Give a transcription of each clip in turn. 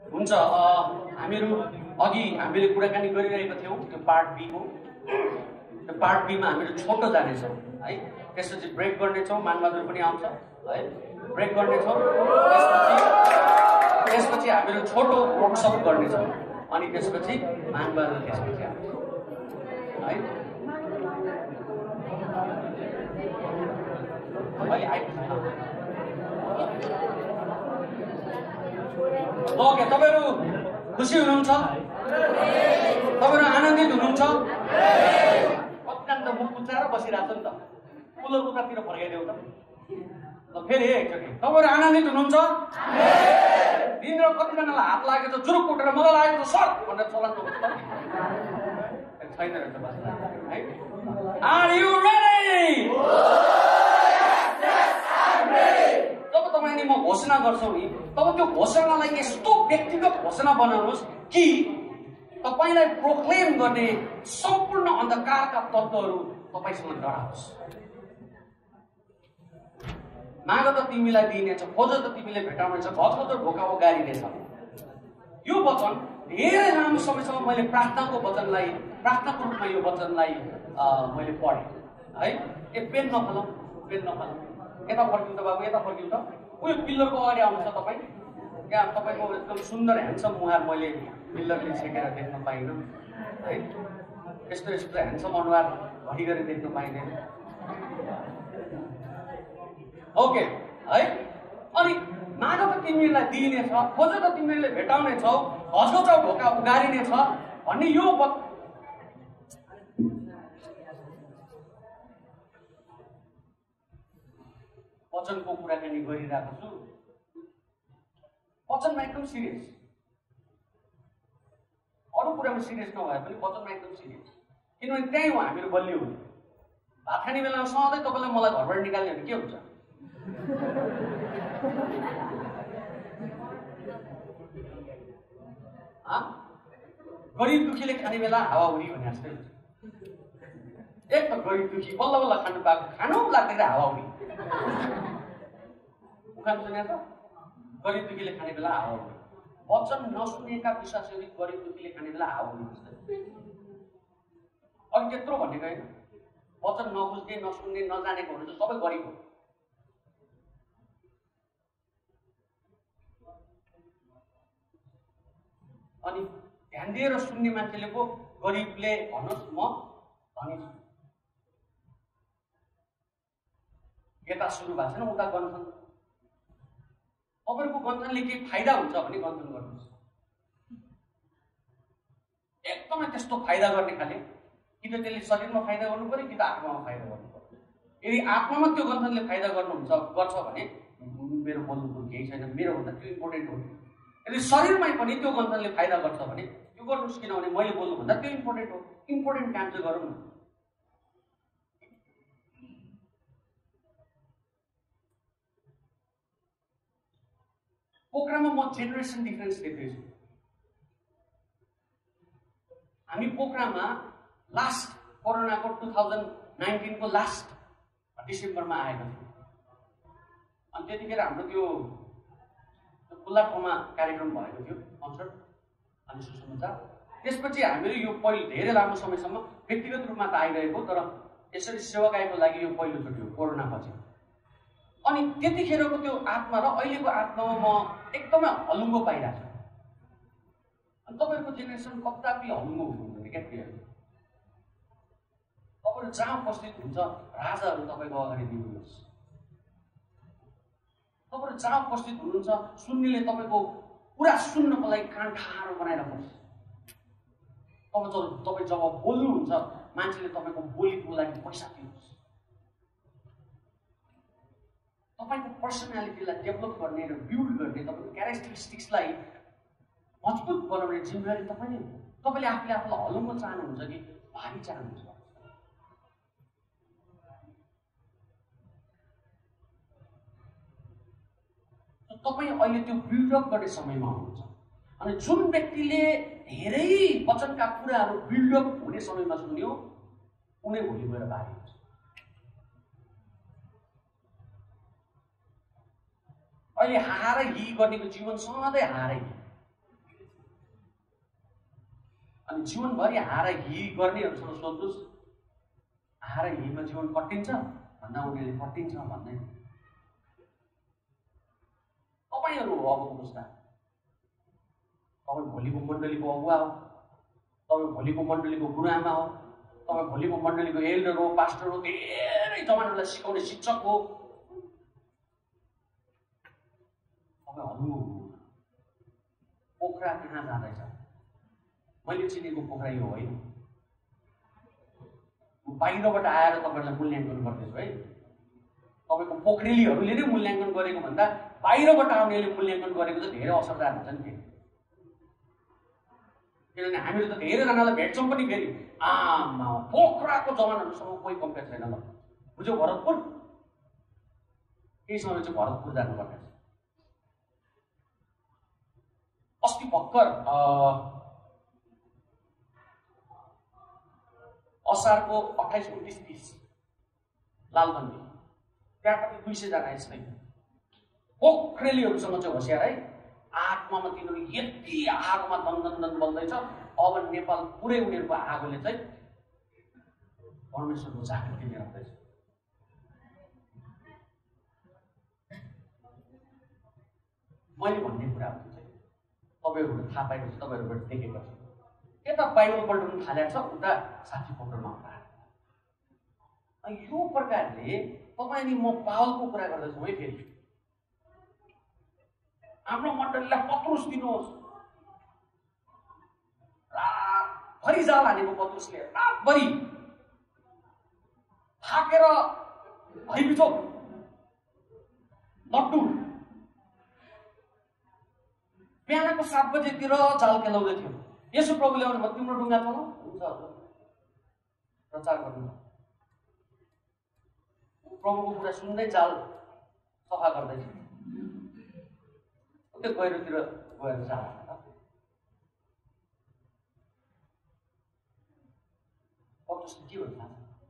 हुन्छ हामीहरू अघि हामीले कुराकानी गरिरहेको थियौँ त्यो पार्ट बी को। त्यो पार्ट बी मा हामीहरू छोटो जानेछौँ है। त्यसपछि ब्रेक गर्नेछौँ, मानबहादुर पनि आउँछ है, ब्रेक गर्नेछौँ। त्यसपछि हामीहरू छोटो वर्कसप गर्नेछौँ अनि त्यसपछि मानबहादुर त्यसपछि आउँछ है। अहिले आइपुग्छ ओके। तपाईहरु खुसी हुनुहुन्छ? तपाईहरु आनन्दित हुनुहुन्छ? कतिजना त मुख कुचाएर बसिरहेको छ नि त। कुलर उतातिर फर्काइदेऊ त। ल फेरि एकचोटि तपाईहरु आनन्दित हुनुहुन्छ? दिन र कतिजनालाई हात लागेको छ, जुरुक उठेर मलाई लागेको छ सर भनेर चलन त छैन रहेछ बस है। Are you ready? जब तपाईले म घोषणा गर्छौ नि, तब त्यो घोषणालाई यस्तो व्यक्तिगत घोषणा बनाउनुहोस् कि तपाईलाई प्रोक्लेम गर्ने सम्पूर्ण अन्धकारका तत्त्वहरू तपाईसँग डराओस्। माग त तिमीलाई दिइनेछ, खोज त तिमीले भेटाउनेछ, घरको त ढोका उगारिनेछ। यो वचन धेरै लामो समयसम्म मैले प्रार्थनाको रूपमा यो वचनलाई मैले पढेँ है। ए पेन नफालौँ, पेन नफालौँ, यता फर्किउँ त बाबु, यता फर्किउँ त। उयो पिल्लरको अगाडि आउनुहोस् त तपाईँ। यहाँ तपाईँको एकदम सुन्दर ह्यान्डसम मुहार मैले पिल्लरले छेकेर देख्न पाइनँ है। यस्तो यस्तो ह्यान्डसम अनुहार घरिघरि देख्न पाइँदैन। ओके है। अनि माग त तिमीलाई दिइनेछ, खोज त तिमीले भेटाउनेछौ, घचघचाउ ढोका उगारिनेछ भन्ने यो वचनको कुराकानी गरिरहेको छु। वचनमा एकदम सिरियस, अरू कुरामा सिरियस नभए पनि वचनमा एकदम सिरियस। किनभने त्यही हो हामीहरू बलियो हुने। भात खाने बेलामा सधैँ तपाईँलाई मलाई घरबाट निकाल्ने भने के हुन्छ? गरिब दुखीले खाने बेला हावाहुरी भने जस्तै हुन्छ। एक त गरिब दुखी बल्ल बल्ल खानु पाएको, खानु लाग्दैन हावाहुरी। उखान सुने त? गरिब दुखीले खाने बेला हावाहुरी। वचन नसुनेका विश्वासीहरू गरिब दुखीले खाने बेला हावाहुरी जस्तै। अघि त्यत्रो भनेको होइन, वचन नबुझ्ने, नसुन्ने, नजानेको हुनुहुन्छ सबै गरिब हो। अनि ध्यान दिएर सुन्ने मान्छेले पो गरिबले भन्नुहोस् म धनी छु। यता सुरु भएको छैन, उता गन्थन। तपाईँको गन्थनले केही फाइदा हुन्छ भने गन्थन गर्नुहोस्। एकदमै त्यस्तो फाइदा गर्ने खाले कि त त्यसले शरीरमा फाइदा गर्नु पर्यो कि त आत्मामा फाइदा गर्नु पर्यो। यदि आत्मामा त्यो गन्थनले फाइदा गर्छ भने मेरो बोल्नुको केही छैन, मेरो भन्दा त्यो इम्पोर्टेन्ट हो। यदि शरीरमै पनि त्यो गन्थनले फाइदा गर्छ भने त्यो गर्नुहोस्, किनभने मैले बोल्नु भन्दा त्यो इम्पोर्टेन्ट हो। इम्पोर्टेन्ट काम चाहिँ गरौँ न। पोखरामा म जेनेरेसन डिफरेन्स देख्दैछु। हामी पोखरामा लास्ट कोरोनाको 2019 को लास्ट डिसेम्बरमा आएको थियो। अनि त्यतिखेर हाम्रो त्यो खुल्ला ठाउँमा कार्यक्रम भएको थियो, कन्सर्ट अनि सुसमाचार। त्यसपछि हामीहरू यो पहिलो धेरै लामो समयसम्म व्यक्तिगत रूपमा त आइरहेको, तर यसरी सेवाकाईको लागि यो पहिलोचोटि हो कोरोना पछि। अनि त्यतिखेरको त्यो आत्मा र अहिलेको आत्मामा म एकदमै हलुङ्गो पाइरहेको छु। अनि तपाईँहरूको जेनेरेसन कदापि हलुङ्गो हुनुहुँदैन क्या प्रिय। तपाईँहरू जहाँ उपस्थित हुन्छ राजाहरू तपाईँको अगाडि दिनुहोस्। तपाईँहरू जहाँ उपस्थित हुनुहुन्छ सुन्नेले तपाईँको पुरा सुन्नको लागि कान ठाडो बनाइराख्नुहोस्। तपाईँ जब बोल्नुहुन्छ मान्छेले तपाईँको बोलीको लागि पैसा दिनुहोस्। तपाईँको पर्सनालिटीलाई डेभलप गर्ने र बिल्ड गर्ने, तपाईँको क्यारेक्टरिस्टिक्सलाई मजबुत बनाउने जिम्मेवारी तपाईँ नै हो। तपाईँले आफूले आफूलाई हलुङ्गो चाहनुहुन्छ कि भारी चाहनुहुन्छ? तपाईँ अहिले त्यो बिल्डअप गर्ने समयमा हुनुहुन्छ। अनि जुन व्यक्तिले धेरै वचनका कुराहरू बिल्डअप हुने समयमा सुन्यो उनी भोलि गएर भारी हुन्छ। अहिले हारै हि गर्नेको जीवन सधैँ हारै। अनि जीवनभरि हार हि गर्नेहरूसँग सोध्नुहोस्, हार हिमा जीवन कटिन्छ भन्दा उनीहरूले कटिन्छ भन्दैन। तपाईँहरू हो अबको पुस्ता, तपाईँ भोलिको मण्डलीको अगुवा हो, तपाईँ भोलिको मण्डलीको गुरुआमा हो, तपाईँ भोलिको मण्डलीको एल्डर हो, पास्टर हो, धेरै जमानालाई सिकाउने शिक्षक हो। तपाईँ हल्लु पोखरा कहाँ जाँदैछ? मैले चिनेको पोखरा यो होइन। बाहिरबाट आएर तपाईँहरूलाई मूल्याङ्कन गर्दैछु है। तपाईँको पोखरेलीहरूले नै मूल्याङ्कन गरेको भन्दा बाहिरबाट आउनेले मूल्याङ्कन गरेको चाहिँ धेरै असरदार हुन्छ नि। किनभने हामीहरू त धेरैजनालाई भेट्छौँ पनि फेरि आमा पोखराको जमानहरूसँग कोही कम्पेयर छैन। ल बुझ्यो, भरतपुर केही समय चाहिँ भरतपुर जानुपर्ने छ। अस्ति भर्खर असारको 28, 29, 30 लालबन्दी त्यहाँ पनि 200 जना यस्तै पोखरेलीहरूसँग चाहिँ होसियार है। आत्मामा तिनीहरू यति आगोमा दन्दन बल्दैछ। अब नेपाल पुरै उनीहरूको आगोले चाहिँ परमेश्वरको जागृति लिएर आउँदैछ। मैले भन्ने कुराहरू चाहिँ तपाईँहरूले थाहा पाएपछि तपाईँहरूबाट देखेको छ। यता बाइबल पल्टाउनु थालेको छ, उता साथी पल्टाउनु आउँदा यो प्रकारले तपाईँ अनि म पावलको कुरा गर्दैछौँ है। फेरि हाम्रो मण्डलीलाई पत्रुस दिनुहोस्। रातभरि जाल हानेको पत्रुसले रातभरि थाकेर भइबिचो लट्टु बिहानको 7 बजेतिर जाल केलाउँदै थियो। यसो प्रभुले आउनु भयो, तिम्रो ढुङ्गा चलाऊ, हुन्छ प्रचार गर्नु। प्रभुको कुरा सुन्दै जाल सफा गर्दैछ। त्यो गहिरोतिर गएर जाल हानेर पत्रुसले के भन्छ?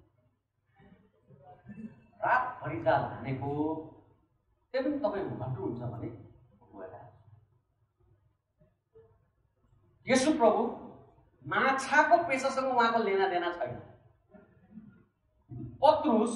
रातभरि जाल हानेको त्यही पनि तपाईँ भट्टु हुन्छ भने गएर यसु प्रभु माछाको पेसासँग उहाँको लेना देना छैन। पत्रुस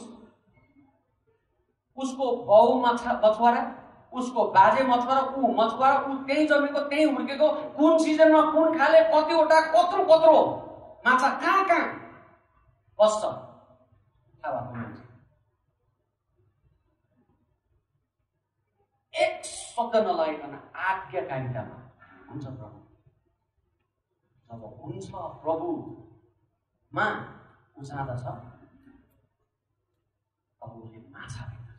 उसको बाउ मछुवारा, उसको बाजे मछुवारा, ऊ मछुवारा, ऊ त्यही जमेको त्यही हुर्केको, कुन सिजनमा कुन खाले कतिवटा कत्रो माछा कहाँ बस्छ थाहा भएको मान्छे। एक शब्द नलगाइकन आज्ञाकारितामा हुन्छ प्रभु। जब हुन्छ प्रभुमा ऊ जाँदछ अब उसले माछा भेट्दछ।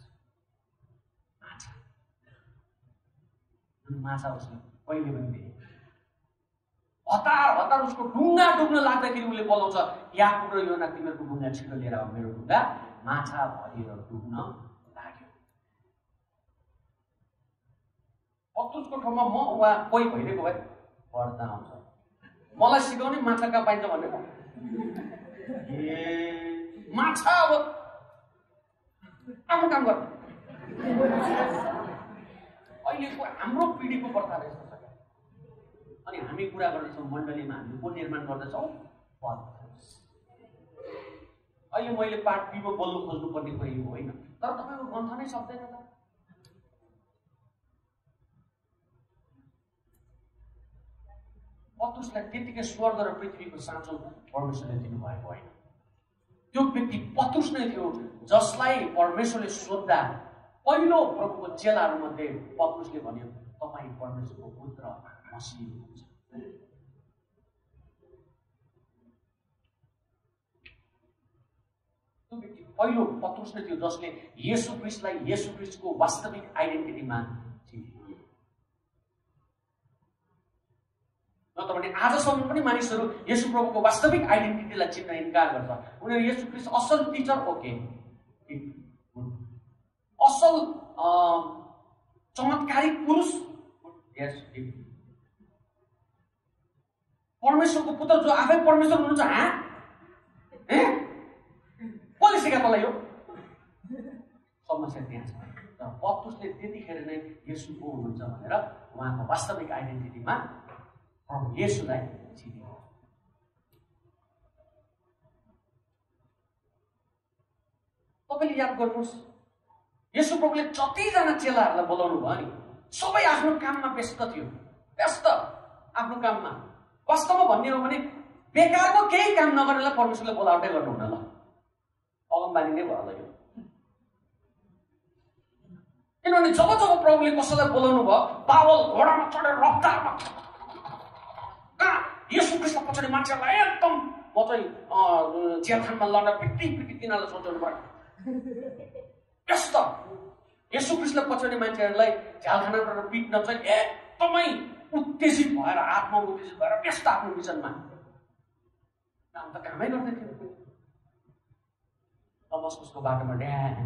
माछा उसले कहिले पनि देखे। हतार उसको ढुङ्गा डुब्न लाग्दाखेरि उसले बोलाउँछ, याकुब र योना तिमीहरूको ढुङ्गा छिटो लिएर आऊ, मेरो ढुङ्गा माछा भरिएर डुब्न लाग्यो। पत्रुसको ठाउँमा म वा कोही भइदिएको भए पर्दा आउँछ, मलाई सिकाउने माछा कहाँ पाइन्छ भनेको। ए माछा अब आफ्नो काम गर्छ। अहिलेको हाम्रो पिँढीको प्रथा यस्तो छ। अनि हामी कुरा गर्दैछौँ मण्डलीमा हामी को निर्माण गर्दैछौँ? अहिले मैले पार्ट बीमा बोल्नु खोज्नुपर्ने कुरा यो होइन, तर तपाईँको ग्रन्थ नै सक्दैन त। पत्रुसलाई त्यतिकै स्वर्ग र पृथ्वीको साँचो परमेश्वरले दिनुभएको होइन। त्यो व्यक्ति पत्रुस नै थियो जसलाई परमेश्वरले सोद्धा पहिलो प्रभुको चेलाहरूमध्ये पत्रुसले भन्यो, तपाईँ परमेश्वरको पुत्र मसीह हुनुहुन्छ। त्यो व्यक्ति पहिलो पत्रुस नै थियो जसले येशू ख्रीष्टलाई येशू ख्रीष्टको वास्तविक आइडेन्टिटीमा चिन्यो। नत्र भने आजसम्म पनि मानिसहरू येशू प्रभुको वास्तविक आइडेन्टिटीलाई चिन्न इन्कार गर्छ। उनीहरू येशू ख्रीष्ट असल टिचर, ओके, असल चमत्कारिक पुरुष, यस, परमेश्वरको पुत्र जो आफै परमेश्वर हुनुहुन्छ, कसले सिका तँलाई यो? समस्या त्यहाँ छ। तर पत्रुसले त्यतिखेर नै येशू को हुनुहुन्छ भनेर उहाँको वास्तविक आइडेन्टिटीमा प्रभु येशूलाई चिन्यो। तपाईँले याद गर्नुहोस्, येशू प्रभुले जतिजना चेलाहरूलाई बोलाउनु भयो नि, सबै आफ्नो काममा व्यस्त थियो। व्यस्त आफ्नो काममा। वास्तवमा भन्ने हो भने बेकारको केही काम नगर्नेलाई परमेश्वरले बोलाउटै गर्नुहुन्न। ल अगमबानी नै भयो होला यो। किनभने जब जब प्रभुले कसैलाई बोलाउनु भयो, पावल घोडामा चढेर रफ्तारमा येशू ख्रीष्ट पछाडि मान्छेहरूलाई एकदम म चाहिँ चियाखानमा लड्न पिटी तिनीहरूलाई सोचाउनु पर्यो। व्यस्त। येशू ख्रीष्टले पछाडि मान्छेहरूलाई झ्यालखानाबाट पिट्न चाहिँ एकदमै उत्तेजित भएर, आत्मा उत्तेजित भएर व्यस्त आफ्नो मिसनमा। काम त कामै गर्दै थियो। दमस्कसको बाटोमा ड्याङ।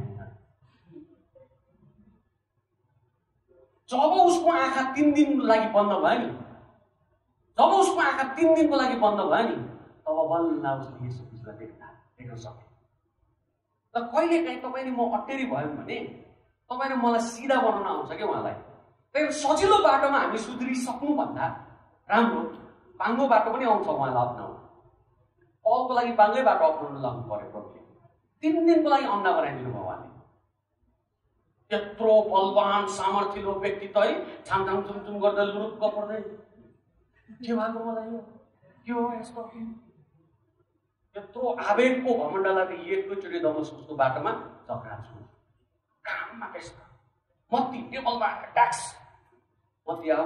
जब उसको आँखा 3 दिनको लागि बन्द भयो नि, जब उसको आँखा 3 दिनको लागि बन्द भयो नि, तब बल्ल उसले येशू ख्रीष्टलाई देख्न सक्यो। त कहिलेकाहीँ तपाईँले म अटेरी भयौँ भने तपाईँले मलाई सिधा बनाउन आउँछ क्या उहाँलाई। त्यही सजिलो बाटोमा हामी सुध्रिसक्नुभन्दा राम्रो बाङ्गो बाटो पनि आउँछ उहाँलाई अप्नाउनु। पलको लागि बाङ्गै बाटो अप्नाउनु लाग्नु पर्यो प्रभुले। 3 दिनको लागि अन्डा बनाइदिनु भयो उहाँले। त्यत्रो बलवान सामर्थ्यलो व्यक्ति त है छामछाम चुमचुम गर्दै लुरुक्क पर्दै के भएको मलाई यो के हो यस्तो। यत्रो आवेगको घमण्डलाई एकैचोटि दमस्कसको बाटोमा चक्रा छु। काममा व्यस्त। मत्ती टेबलमा ट्याक्स मत्ती आऊ।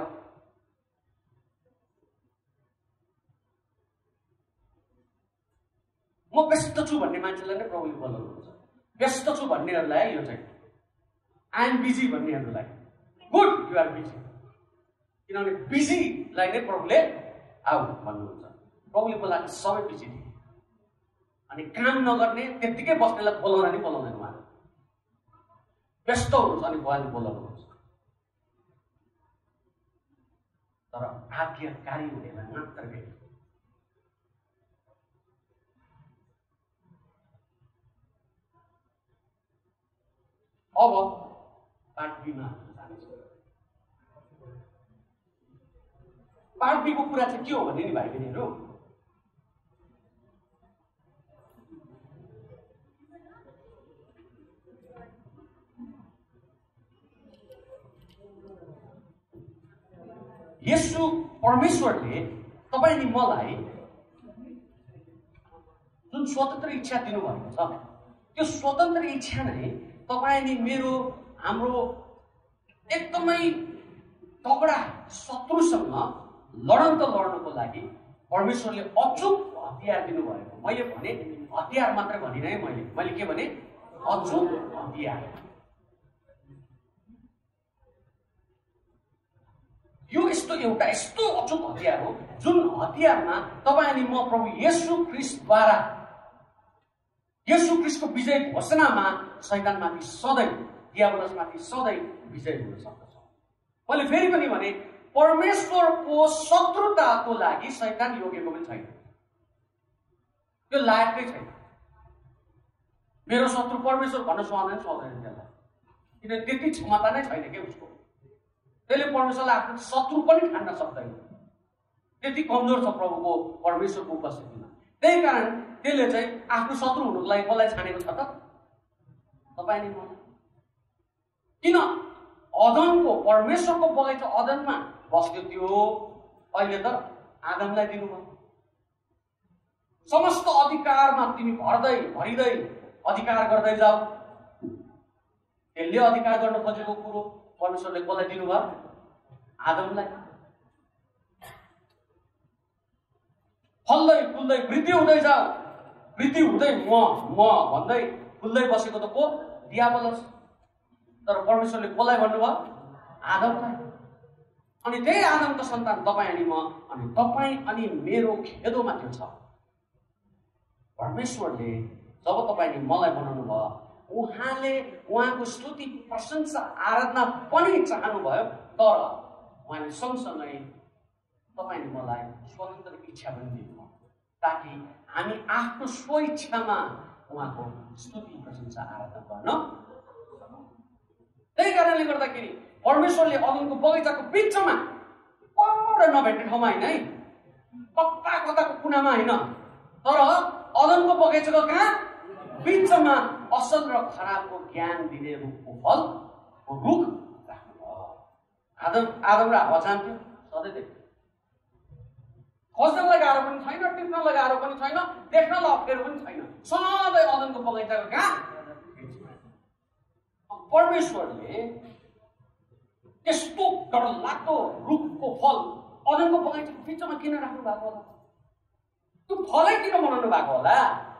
म व्यस्त छु भन्ने मान्छेलाई नै प्रभुले बोलाउनुहुन्छ। व्यस्त छु भन्नेहरूलाई यो चाहिँ आई एम बिजी भन्नेहरूलाई गुड यु आर बिजी। किनभने बिजीलाई नै प्रभुले आऊ भन्नुहुन्छ। प्रभुले बोलाएको सबै बिजी थिए। अनि काम नगर्ने त्यत्तिकै बस्नेलाई बोलाउन नि बोलाउँदैन उहाँले। व्यस्त हुनुहुन्छ अनि उहाँले बोलाउनुहुन्छ। तर आज्ञाकारी हुनेलाई मात्र भेट्छ। अब पार्ट बीमा जानेछु। पार्ट बी को कुरा चाहिँ के हो भने नि भाइ बहिनीहरू, येशू परमेश्वरले तपाईँ अनि मलाई जुन स्वतन्त्र इच्छा दिनुभएको छ, त्यो स्वतन्त्र इच्छा नै तपाईँ अनि मेरो हाम्रो एकदमै तगडा शत्रुसँग लड्नको लागि परमेश्वरले अचूक हतियार दिनुभएको। मैले भने हतियार मात्र भनिनँ है, मैले के भने अचूक हतियार। यो एउटा यस्तो अचूक हतियार हो जुन हतियारमा तपाईँ अनि म प्रभु येशू ख्रीष्टद्वारा, येशू ख्रीष्टको विजय घोषणामा शैतानमाथि सधैँ, दियाबलसमाथि सधैँ विजय हुन सक्दछ। मैले फेरि पनि भने परमेश्वरको शत्रुताको लागि शैतान योग्यको पनि छैन। त्यो लायकै छैन। मेरो शत्रु परमेश्वर भन्न सुहाउँदैन त्यसलाई, किनभने त्यति क्षमता नै छैन के उसको। त्यसले परमेश्वरलाई आफ्नो शत्रु पनि ठान्न सक्दैन। त्यति कमजोर छ प्रभुको परमेश्वरको उपस्थितिमा। त्यही कारण त्यसले चाहिँ आफ्नो शत्रु हुनुको लागि कसलाई छानेको छ त? तपाईँ नि मलाई। किन अदनको परमेश्वरको बगैँचा अदनमा बस्यो त्यो, अहिले त आदमलाई दिनुभयो। समस्त अधिकारमा तिमी भरिँदै अधिकार गर्दै जाऊ। त्यसले अधिकार गर्न खोजेको कुरो परमेश्वरले कसलाई दिनुभयो? आदमलाई। फल्दै फुल्दै वृद्धि हुँदै जाऊ। वृद्धि हुँदै म भन्दै फुल्दै बसेको त को? दियाबलस। तर परमेश्वरले कसलाई भन्नुभयो? आदमलाई। अनि त्यही आदमको सन्तान तपाईँ अनि म, अनि तपाईँ अनि मेरो खेदोमा त्यो छ। परमेश्वरले जब तपाईँ अनि मलाई बनाउनु भयो, उहाँले उहाँको स्तुति प्रशंसा आराधना पनि चाहनुभयो। तर उहाँले सँगसँगै तपाईँ अनि मलाई स्वतन्त्र इच्छा पनि दिनुभयो, ताकि हामी आफ्नो स्वइच्छामा उहाँको स्तुति प्रशंसा आराधना गर्न। त्यही कारणले गर्दाखेरि परमेश्वरले अदनको बगैँचाको बिचमा पर नभेट्ने ठाउँमा होइन है, कताको कुनामा होइन, तर अदनको बगैँचाको कहाँ बिचमा असल र खराबको ज्ञान दिने रुखको फल रुख राख्नुभयो। आदम र हावा जान्थ्यो सधैँ देख्थ्यो। खोज्नलाई गाह्रो पनि छैन, टिप्नलाई गाह्रो पनि छैन, देख्नलाई अप्ठ्यारो पनि छैन। सधैँ अदनको बगैँचाको कहाँ? परमेश्वरले त्यस्तो डरलाग्दो रुखको फल अदनको बगैँचाको बिचमा किन राख्नु भएको होला? त्यो फलै किन बनाउनु भएको होला?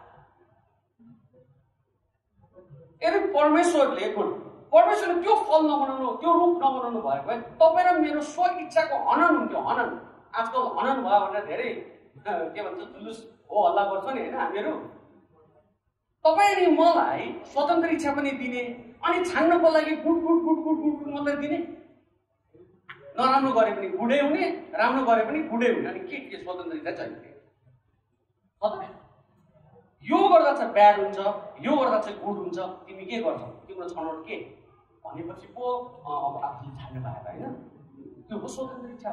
यदि परमेश्वरले त्यो फल नबनाउनु, त्यो रुख नबनाउनु भएको भए तपाईँ र मेरो स्व इच्छाको हनन हुन्थ्यो। हनन आजकल हनन भयो भनेर धेरै के भन्छ जुलुस हो हल्ला गर्छ नि होइन हामीहरू। तपाईँ अनि मलाई स्वतन्त्र इच्छा पनि दिने अनि छान्नको लागि good good good good good good मात्रै दिने। नराम्रो गरे पनि गुडै हुने, राम्रो गरे पनि गुडै हुने। अनि के स्वतन्त्र इच्छा छैन? यो गर्दा चाहिँ ब्याड हुन्छ, यो गर्दा चाहिँ गुड हुन्छ। तिमी के गर्छौ? तिम्रो छनौट के भनेपछि पो अब आफूले छान्नु पाएर होइन, त्यो हो स्वतन्त्र इच्छा।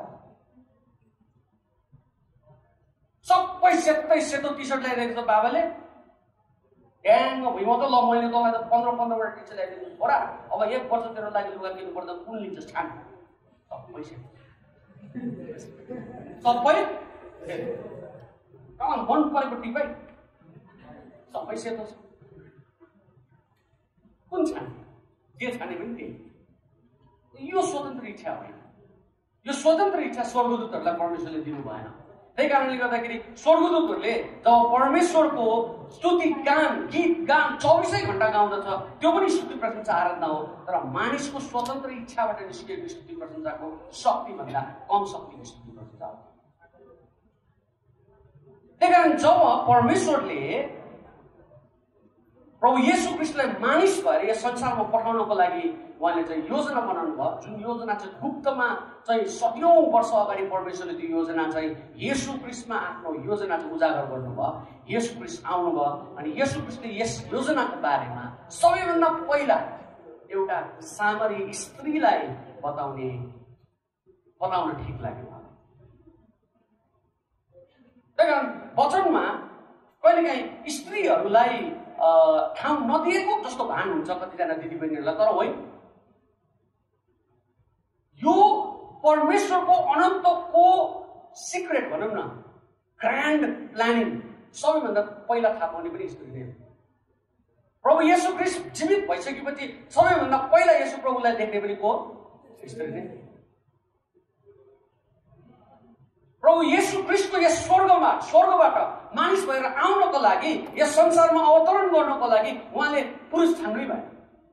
सबै सेतो टी सर्ट ल्याइरहेको छ बाबाले, ड्याङ्ग भुइँमा त ल मैले तँलाई त 15-15 वटा टी सर्ट ल्याइदिनु छोरा, अब 1 वर्ष तेरो लागि लुगा किन्नु पर्दा कुन लिन्छस् छान। सबै सेतो, सबै मन परेको टिपाइ सबै सेतो छ। कुन छाने? जे छाने पनि त्यही। यो स्वतन्त्र इच्छा होइन। यो स्वतन्त्र इच्छा स्वर्गदूतहरूलाई परमेश्वरले दिनु भएन। त्यही कारणले गर्दाखेरि स्वर्गदूतहरूले जब परमेश्वरको स्तुति गान, गीत गान 24 घण्टा गाउँदछ, त्यो पनि स्तुति प्रशंसा आराधना हो। तर मानिसको स्वतन्त्र इच्छाबाट निस्किएको स्तुति प्रशंसाको शक्तिभन्दा कम शक्तिको स्तुति प्रशंसा हो। त्यही कारण जब परमेश्वरले प्रभु येशू ख्रीष्टलाई मानिस भएर यस संसारमा पठाउनको लागि उहाँले चाहिँ योजना बनाउनु भयो, जुन योजना चाहिँ गुप्तमा चाहिँ सयौं वर्ष अगाडि परमेश्वरले त्यो योजना चाहिँ येशू ख्रीष्टमा आफ्नो योजना चाहिँ उजागर गर्नुभयो। येशू ख्रीष्ट आउनुभयो अनि येशू ख्रीष्टले यस योजनाको बारेमा सबैभन्दा पहिला एउटा सामरी स्त्रीलाई बताउन ठिक लाग्यो। त्यही कारण वचनमा कहिलेकाहीँ स्त्रीहरूलाई ठाउँ नदिएको जस्तो भान हुन्छ कतिजना दिदीबहिनीहरूलाई, तर होइन। यो परमेश्वरको अनन्तको सिक्रेट भनौँ न, ग्रान्ड प्लानिङ सबैभन्दा पहिला थाहा पाउने पनि स्त्री नै हो। प्रभु येशू ख्रीष्ट जीवित भइसकेपछि सबैभन्दा पहिला येशू प्रभुलाई देख्ने पनि को? स्त्री नै। प्रभु येशू ख्रीष्टको यस स्वर्गबाट मानिस भएर आउनको लागि, यस संसारमा अवतरण गर्नको लागि उहाँले पुरुष छान्नै भए।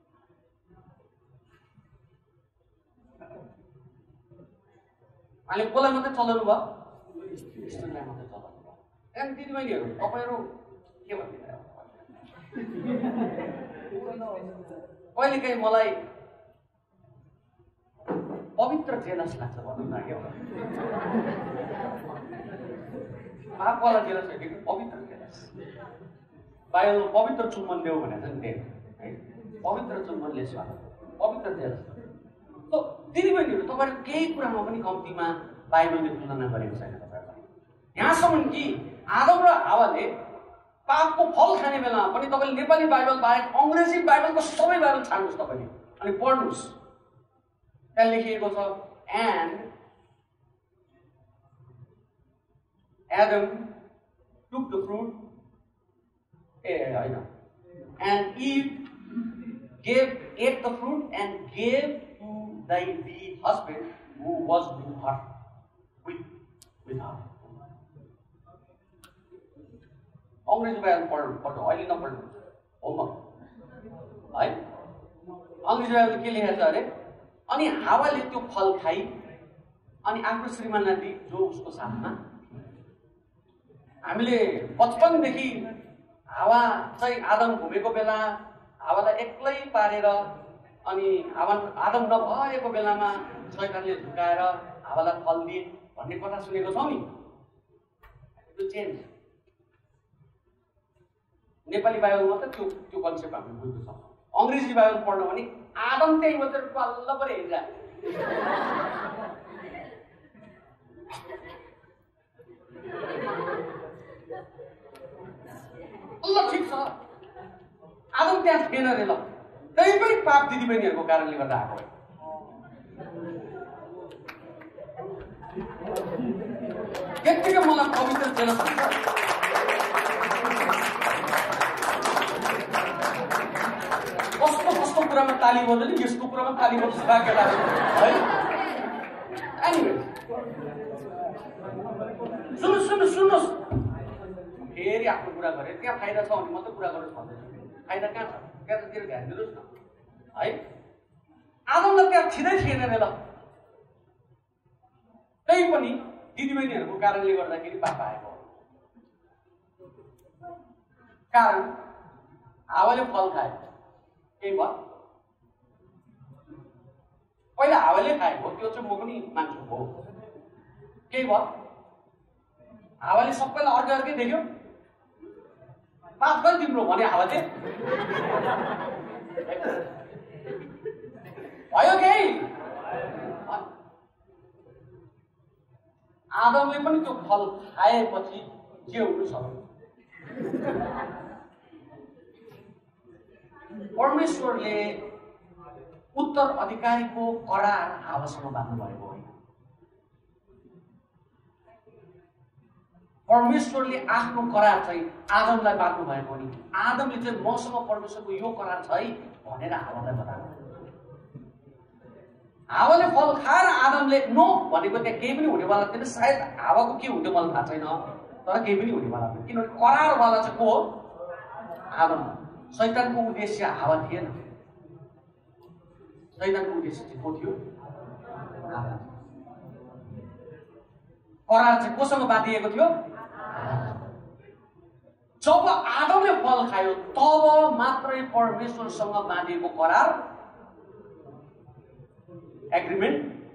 उहाँले कसलाई मात्रै चलाउनु भयो? स्त्रीलाई मात्रै चलाउनु भयो। त्यहाँदेखि दिदीबहिनीहरू तपाईँहरू के भन्दिनु? कहिलेकाहीँ मलाई पवित्र जेलस लाग्छ भनौँ न। के पापवाला जेलस होइन कि पवित्र जेलस। बाइबल पवित्र चुम्बन देऊ भनेर चाहिँ दिएन है, पवित्र चुम्बनले स्वागत, पवित्र जेलस। दिदीबहिनीहरू तपाईँहरू केही कुरामा पनि कम्तीमा बाइबलले तुलना गरेको छैन तपाईँहरूलाई। यहाँसम्म कि आदम र हावाले पापको फल खाने बेलामा पनि तपाईँले नेपाली बाइबल बाहेक अङ्ग्रेजी बाइबलको सबै बाइबल छाड्नुहोस् तपाईँले अनि पढ्नुहोस्। त्यहाँ लेखिएको छ, and Adam took the fruit, and Eve ate the fruit and gave to the husband who was with her. अङ्ग्रेजी बाइबल पढ्नु अहिले नपढ्नु होमवर्क है। अङ्ग्रेजी बाइबल के लेखेको छ अरे, अनि हावाले त्यो फल खाई अनि आफ्नो श्रीमानलाई दिए जो उसको साथमा। हामीले बचपनदेखि हावा चाहिँ आदम घुमेको बेला हावालाई एक्लै पारेर अनि आदम नभएको बेलामा शैतानले झुकाएर हावालाई फल दिए भन्ने कथा सुनेको छौँ नि। त्यो चेन्ज नेपाली बाइबलमा त त्यो कन्सेप्ट हामीले बुझ्न सक्छौँ। अङ्ग्रेजी बाइबल पढ्नु भने आदम त्यही मात्रै बल्ल पऱ्यो हेरिरहेको। ल ठिक छ, त्यहाँ थिएन रे ल, त्यही पनि पाप दिदीबहिनीहरूको कारणले गर्दा आएको हो। त्यत्तिकै मलाई पवित्र तेल भन्छ, कस्तो कस्तो कुरामा ताली बज्यो नि, यसको कुरामा ताली बज्छ केटाहरू है। एनिवे सुन्नुहोस्, फेरि आफ्नो कुरा गरे, त्यहाँ फाइदा छ भने मात्रै कुरा गर्नुहोस् भन्दैछु। फाइदा कहाँ छ त्यहाँतिर ध्यान दिनुहोस् न है। आदमलाई त्यहाँ थिँदै थिएन रे ल, त्यही पनि दिदीबहिनीहरूको कारणले गर्दाखेरि पाप आएको। कारण हावाले फल खायो, केही भयो? पहिला हावाले खाएको, त्यो चाहिँ म पनि मान्छु हो। केही भयो? हावाले सबैलाई अर्कै अर्कै देख्यो, पाप गरी तिम्रो भने हावाले भयो केही? आदमले पनि त्यो फल खाएपछि के हुनु सक्यो? परमेश्वरले उत्तराधिकारीको करार हावासँग बाँध्नु भएको होइन। परमेश्वरले आफ्नो करार चाहिँ आदमलाई बाँध्नु भएको नि। आदमले चाहिँ मसँग परमेश्वरको यो करार छ है भनेर हावालाई बताएको। हावाले फल खाएर आदमले नो भनेको त्यहाँ केही पनि हुनेवाला थिएन। सायद हावाको के हुन्थ्यो मलाई थाहा छैन, तर केही पनि हुनेवाला थिएन, किनभने करारवाला चाहिँ को हो? आदम। शैतानको उद्देश्य हावा थिएन, शैतानको उद्देश्य चाहिँ को थियो? आदम। करार चाहिँ कोसँग बाँधिएको थियो? जब आदमले फल खायो तब मात्रै परमेश्वरसँग बाँधिएको करार, एग्रिमेन्ट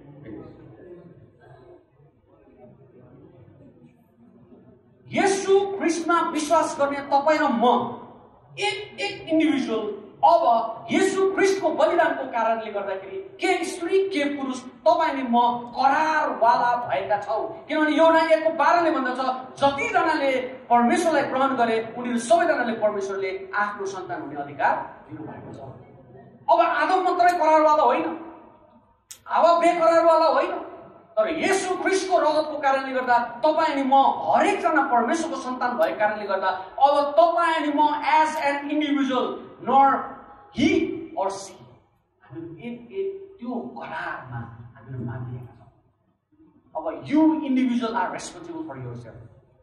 येशू ख्रीष्टमा विश्वास गर्ने तपाईँ र म एक इन्डिभिजुअल अब येशू ख्रीष्टको बलिदानको कारणले गर्दाखेरि के स्त्री के पुरुष तपाईँ अनि म करारवाला भएका छौँ। किनभने योना 1:12ले भन्दछ जतिजनाले परमेश्वरलाई ग्रहण गरे उनीहरू सबैजनाले परमेश्वरले आफ्नो सन्तान हुने अधिकार दिनुभएको छ। अब आदम मात्रै करारवाला होइन, हावा बेकरारवाला होइन, तर येशू ख्रीष्टको रगतको कारणले गर्दा तपाईँ अनि म हरेकजना परमेश्वरको सन्तान भएको कारणले गर्दा अब तपाईँ अनि म as an individual nor he or she हामीहरू एक त्यो करारमा हामीहरू मानिएका छौँ। अब you individual are responsible for yourself.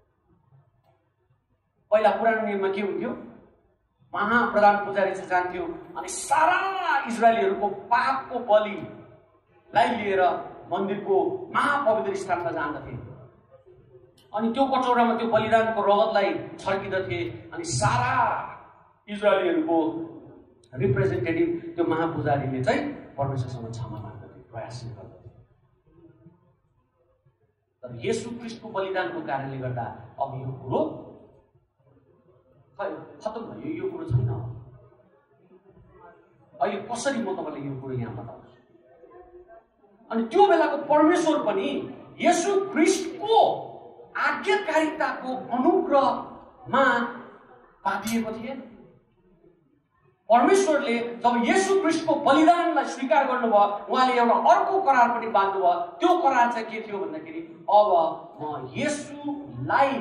पहिला पुरानो नियममा के हुन्थ्यो? महाप्रधान पुजारी चाहिँ जान्थ्यो अनि सारा इजरायलीहरूको पापको बलिलाई लिएर मन्दिरको महापवित्र स्थानमा जान्दथे अनि त्यो कचौरामा त्यो बलिदानको रगतलाई छर्किदथे अनि सारा इजरायलीहरूको रिप्रेजेन्टेटिभ त्यो महापुजारीले चाहिँ परमेश्वरसँग क्षमा माग्दथे, प्रयास गर्दथे। तर येशू ख्रीष्टको बलिदानको कारणले गर्दा अब यो कुरो खतम भयो, यो कुरो छैन। अहिले कसरी म तपाईँलाई यो कुरो यहाँ बताउँछु? अनि त्यो बेलाको परमेश्वर पनि येशू ख्रीष्टको आज्ञाकारिताको अनुग्रहमा बाँधिएको थिए। परमेश्वरले जब येशू ख्रीष्टको बलिदानलाई स्वीकार गर्नुभयो उहाँले एउटा अर्को करार पनि बाँध्नुभयो। त्यो करार चाहिँ के थियो भन्दाखेरि अब म येशूलाई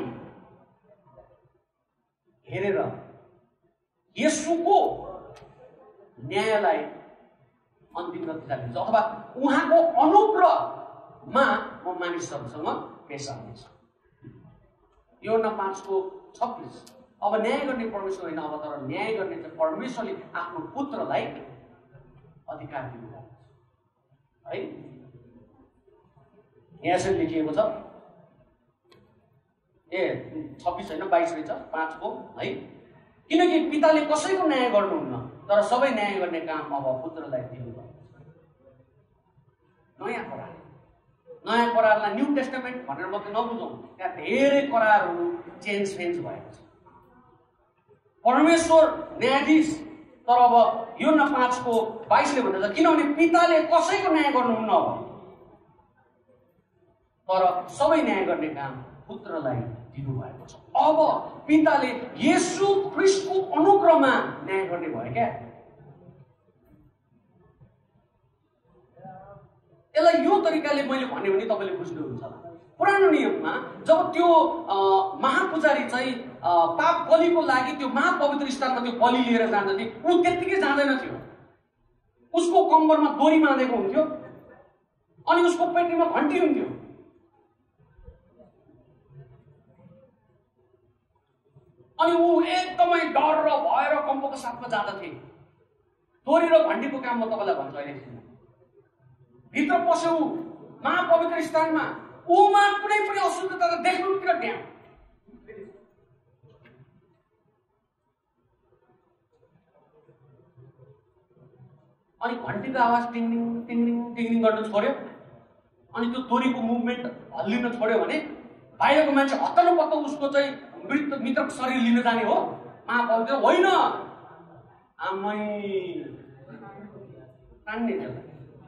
हेरेर येशूको न्यायलाई अन्तिम गतिमा लिन्छ अथवा उहाँको अनुग्रहमा म मानिसहरूसँग पेश आउनेछु। योना 5:26 अब न्याय गर्ने परमेश्वर होइन, अब तर न्याय गर्ने चाहिँ परमेश्वरले आफ्नो पुत्रलाई अधिकार दिनुभएको छ है। यहाँ चाहिँ लेखिएको छ 26 होइन 22 रहेछ 5 है। किनकि पिताले कसैको न्याय गर्नुहुन्न तर सबै न्याय गर्ने काम अब पुत्रलाई दिनुभएको छ। नयाँ करारलाई न्यू टेस्टामेन्ट भनेर मात्रै नबुझौँ, त्यहाँ धेरै करारहरू चेन्ज भएको छ। परमेश्वर न्यायाधीश, तर अब योना 5:22ले भन्दछ किनभने पिताले कसैको न्याय गर्नुहुन्न अब तर सबै न्याय गर्ने काम पुत्रलाई दिनुभएको छ। अब पिताले येशू ख्रीष्टको अनुग्रहमा न्याय गर्ने भयो क्या। यसलाई यो तरिकाले मैले भने भने तपाईँले बुझ्नुहुन्छ होला। पुरानो नियममा जब त्यो महापुजारी चाहिँ पाप बलिको लागि त्यो महापवित्र स्थानमा त्यो बलि लिएर जाँदथे, ऊ त्यत्तिकै जाँदैन थियो। उसको कम्बरमा डोरी बाँधेको हुन्थ्यो अनि उसको पेटीमा घन्टी हुन्थ्यो। अनि ऊ एकदमै डर र भय र कम्पको साथमा जाँदथे। डोरी र घन्टीको काम म तपाईँलाई भन्छु अहिले। भित्र पस्यो ऊ महापवित्र स्थानमा, ऊमा कुनै पनि अशुद्धता देख्नु किन ड्याम। अनि घन्टीको आवाज टिङटिङ टिङटिङ टिङटिङ गर्न छोड्यो अनि त्यो डोरीको मुभमेन्ट हल्लिन छोड्यो भने बाहिरको मान्छे हत्तनपत्त उसको चाहिँ मृतक शरीर लिन जाने हो। महापवित्र होइन, आमै तान्ने त्यसलाई।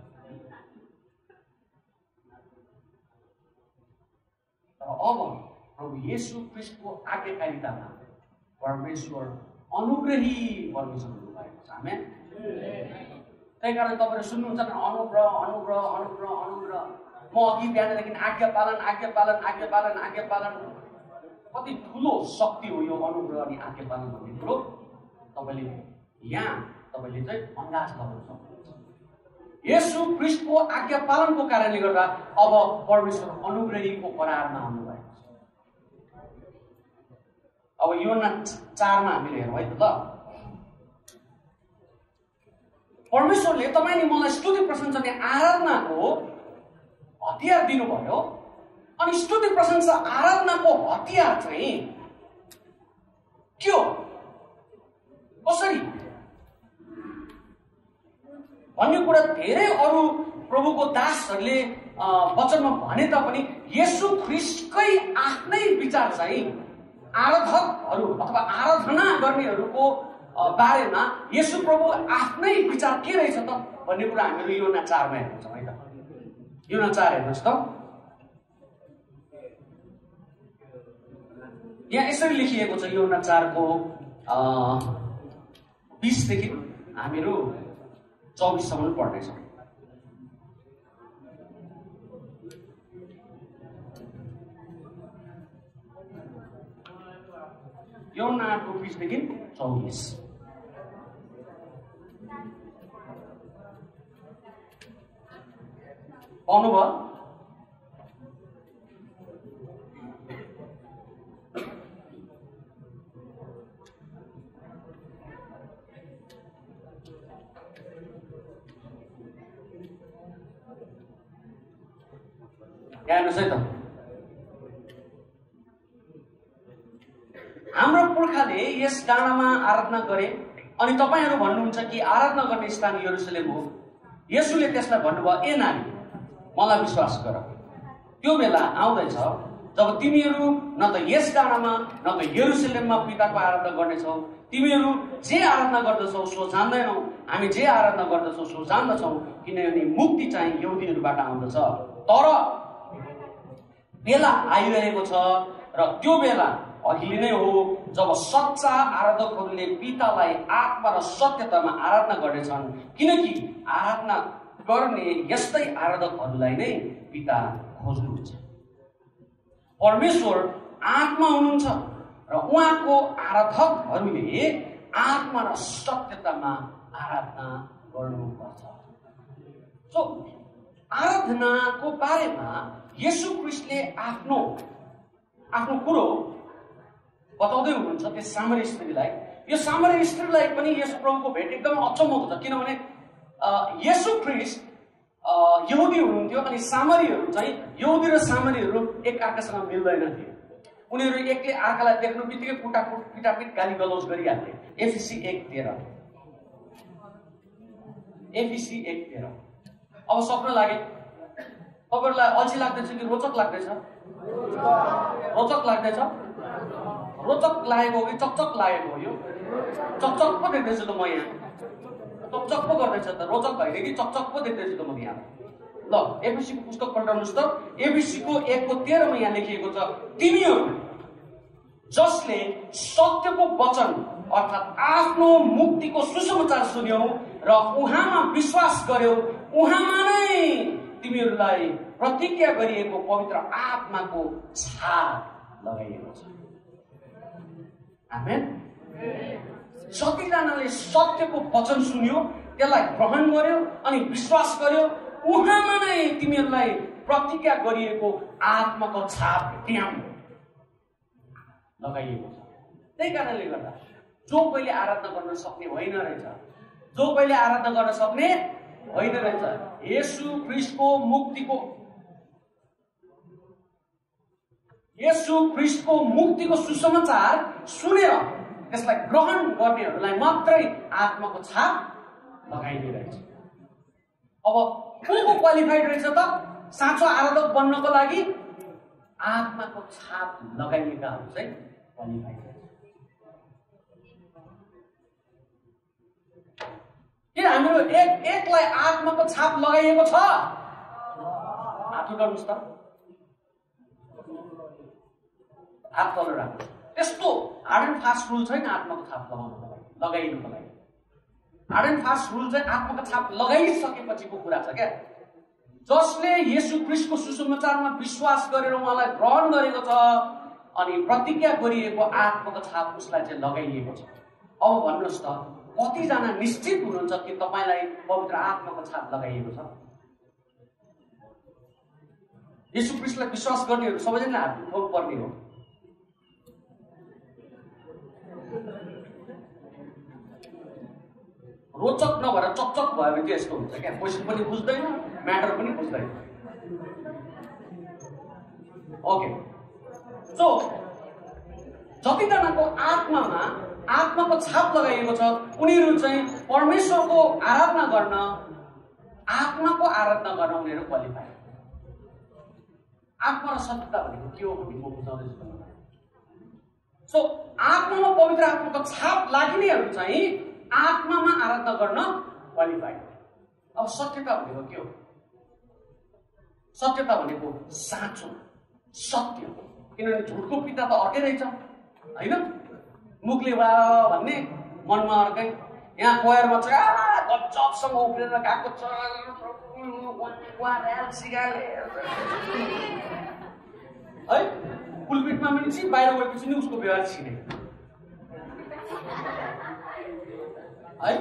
अब प्रभु येशू ख्रीष्टको आज्ञाकारितामा परमेश्वर अनुग्रही परमेश्वर हुनुभएको छ। आमेन। त्यही कारण तपाईँले सुन्नुहुन्छ नि, अनुग्रह अनुग्रह अनुग्रह अनुग्रह। म अघि बिहानदेखि आज्ञा पालन आज्ञा पालन आज्ञा पालन आज्ञा पालन। कति ठुलो शक्ति हो यो अनुग्रह अनि आज्ञा पालन भन्ने कुरो। तपाईँले यहाँ तपाईँले चाहिँ अन्दाज लगाउन सक्नुहुन्छ। येशू ख्रीष्टको आज्ञा पालनको कारणले गर्दा अब परमेश्वर अनुग्रहीको करारमा आउनुभएको छ। अब योना 4 मा हामीले हेरौँ है त। परमेश्वरले तपाईँ नि मलाई स्तुति प्रशंसा अनि आराधनाको हतियार दिनुभयो। अनि स्तुति प्रशंसा आराधनाको हतियार चाहिँ के हो, कसरी भन्ने कुरा धेरै अरू प्रभुको दासहरूले वचनमा भने तापनि येशू ख्रीष्टकै आफ्नै विचार चाहिँ आराधकहरू अथवा आराधना गर्नेहरूको बारेमा येशू प्रभु आफ्नै विचार के रहेछ त भन्ने कुरा हामीहरू योना 4 मा हेर्छौँ है त। योना 4 हेर्नुहोस् त। यहाँ यसरी लेखिएको छ योना 4 को 20 देखि हामीहरू 24 सम्म पढ्नेछौँ। योना 20 देखि 24। पाउनुभयो? हेर्नुहोस् है त। हाम्रो पुर्खाले यस डाँडामा आराधना गरे अनि तपाईहरू भन्नुहुन्छ कि आराधना गर्ने स्थान यरुशलेम हो। येशूले त्यसलाई भन्नुभयो, ए नानी, मलाई विश्वास गर, त्यो बेला आउँदैछ जब तिमीहरू न त यस डाँडामा न त यरुशलेममा पिताको आराधना गर्नेछौ। तिमीहरू जे आराधना गर्दछौ सो जान्दैनौ, हामी जे आराधना गर्दछौ सो जान्दछौ, किनभने मुक्ति चाहिँ यहुदीहरूबाट आउँदछ। तर बेला आइरहेको छ र त्यो बेला अहिले नै हो जब सच्चा आराधकहरूले पितालाई आत्मा र सत्यतामा आराधना गर्नेछन्, किनकि आराधना गर्ने यस्तै आराधकहरूलाई नै पिता खोज्नुहुन्छ। परमेश्वर आत्मा हुनुहुन्छ र उहाँको आराधकहरूले आत्मा र सत्यतामा आराधना गर्नुपर्छ। सो आराधनाको बारेमा येशू ख्रीष्टले आफ्नो कुरो बताउँदै हुनुहुन्छ त्यस सामरी स्त्रीलाई। यो सामरी स्त्रीलाई पनि येशू प्रभुको भेट एकदम अचम्मको छ, किनभने येशू ख्रीष्ट यहुदी हुनुहुन्थ्यो अनि सामरीहरू चाहिँ यहुदी र सामरीहरू एक अर्कासँग मिल्दैन थिए। उनीहरू एकले अर्कालाई देख्नु बित्तिकै पिटापिट गाली गलौज गरिहाल्थे। एफिसी 1:13। एफिसी 1:13। अब सक्न लागे तपाईहरुलाई अल्छी लाग्दैछ कि रोचक लाग्दैछ? रोचक लाग्दैछ? रोचक लागेको हो कि चकचक लागेको हो? यो चकचक पो देख्दैछु त म यहाँ। चकचक पो गर्दैछ त, रोचक होइन कि चकचक पो देख्दैछु त म यहाँ। ल एफिसीको पुस्तक पल्टाउनुस् त। एफिसीको 1:13 मा यहाँ लेखिएको छ, तिमीहरू जसले सत्यको वचन अर्थात् आफ्नो मुक्तिको सुसमाचार सुन्यौ र उहाँमा विश्वास गर्यौ, उहाँमा नै तिमीहरूलाई प्रतिज्ञा गरिएको पवित्र आत्माको छाप लगाइएको छ। आमेन। जतिजनाले सत्यको वचन सुन्यो, त्यसलाई ग्रहण गर्यो अनि विश्वास गर्यो, उहाँमा नै तिमीहरूलाई प्रतिज्ञा गरिएको आत्माको छाप त्यहाँ लगाइएको छ। त्यही कारणले गर्दा जो कहिले आराधना गर्न सक्ने होइन रहेछ, जो कहिले आराधना गर्न सक्ने होइन रहेछ, येशू ख्रीष्टको मुक्तिको सुसमाचार सुनेर त्यसलाई ग्रहण गर्नेहरूलाई मात्रै आत्माको छाप लगाइने रहेछ। अब को क्वालिफाइड रहेछ त साँचो आराधक बन्नको लागि? आत्माको छाप लगाइएकाहरू चाहिँ क्वालिफाइड रहेछ। किन हाम्रो एकलाई आत्माको छाप लगाइएको छ? हात उठाउनुहोस् त, हात तल राख्नु। त्यस्तो हार्ड एन्ड फास्ट रुल छैन आत्माको छाप लगाइनुको लागि। हार्ड एन्ड फास्ट रुल चाहिँ आत्माको छाप लगाइसकेपछिको कुरा छ क्या। जसले येशू ख्रीष्टको सुसमाचारमा विश्वास गरेर उहाँलाई ग्रहण गरेको छ अनि प्रतिज्ञा गरिएको आत्माको छाप उसलाई चाहिँ लगाइएको छ। अब भन्नुहोस् त, कतिजना निश्चित हुनुहुन्छ कि तपाईँलाई पवित्र आत्माको छाप लगाइएको छ? येशू ख्रीष्टलाई विश्वास गर्नेहरू सबैजना हात उठाउनु पर्ने हो। रोचक नभएर चकचक भयो भने चाहिँ यस्तो हुन्छ क्या, क्वेसन पनि बुझ्दैन, म्याटर पनि बुझ्दैन। ओके, सो जतिजनाको आत्माको छाप लगाइएको छ उनीहरू चाहिँ परमेश्वरको आराधना गर्न, आत्माको आराधना गर्न उनीहरू क्वालिफाई। आत्मा र सत्यता भनेको के हो भन्ने म बुझाउँदैछु। सो आत्मामा पवित्र आत्माको छाप लाग्नेहरू चाहिँ आत्मामा आराधना गर्न क्वालिफाइड। अब सत्यता भनेको के हो? सत्यता भनेको साँचो, सत्य। किनभने झुटको पिता त अर्कै रहेछ होइन? मुखले वा भन्ने, मनमा अर्कै। यहाँ कोयरमा चाहिँ गजबसँग उफ्रेर गएको छ, है पुलपिटमा पनि चाहिँ बाहिर गएपछि नि उसको व्यवहार छिने है।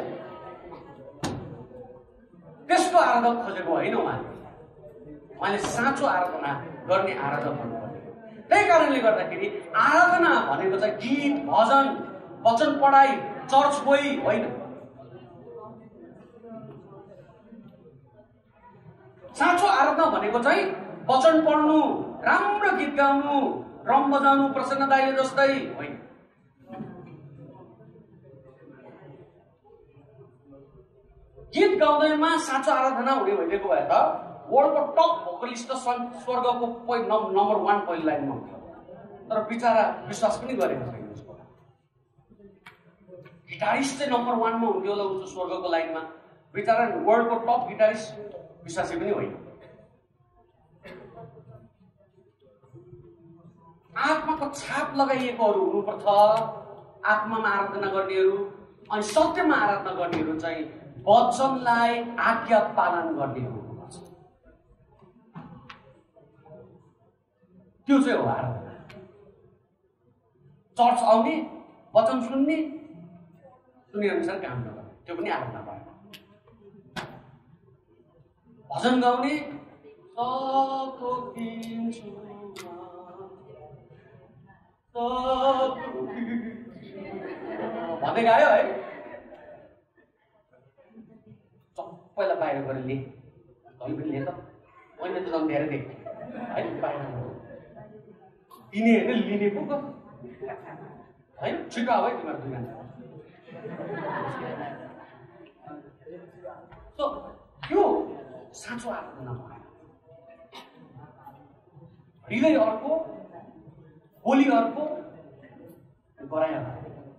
त्यस्तो आराधक खोजेको होइन उहाँले साँचो आराधना गर्ने आराधक भन्नुभयो। त्यही कारणले गर्दाखेरि आराधना भनेको चाहिँ गीत, भजन, वचन पढाइ, चर्च गई होइन। साँचो आराधना भनेको चाहिँ वचन पढ्नु, राम्रो गीत गाउनु, ड्रम बजाउनु प्रसन्न दाइले जस्तै होइन। गीत गाउँदैमा साँचो आराधना हुने भइदिएको भए त वर्ल्डको टप भोकलिस्ट त स्वर्गको नम्बर 1 पहिलो लाइनमा हुन्छ। तर बिचरा विश्वास पनि गरेको छैन उसको। गिटारिस्ट चाहिँ नम्बर 1 मा हुन्थ्यो होला उसको स्वर्गको लाइनमा, बिचरा वर्ल्डको टप गिटारिस्ट विश्वासी पनि होइन। आत्माको छाप लगाइएकोहरू हुनुपर्छ आत्मामा आराधना गर्नेहरू। अनि सत्यमा आराधना गर्नेहरू चाहिँ वचनलाई आज्ञा पालन गर्नेहरू हुनुपर्छ। त्यो चाहिँ हो आराधना। चर्च आउने, वचन सुन्ने, सुने अनुसार काम नगर्ने, त्यो पनि आराधना भएन। भजन गाउने, भन्दै गायो है, सबैलाई बाहिर गरेर ले, तैँले पनि ले त, मैले त झन् धेरै देखेँ है, बाहिर दिने होइन लिने पो गर होइन। छिटो आऊ है तिमीहरू दुई घन्टा। सो त्यो साँचो आराधना भएन। हृदय अर्को, बोली अर्को, गराइ अर्को,